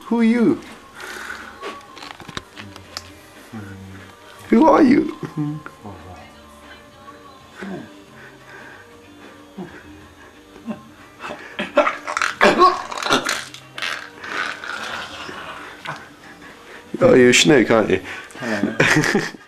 Who are you? Who are you? Oh, you're a snake, aren't you?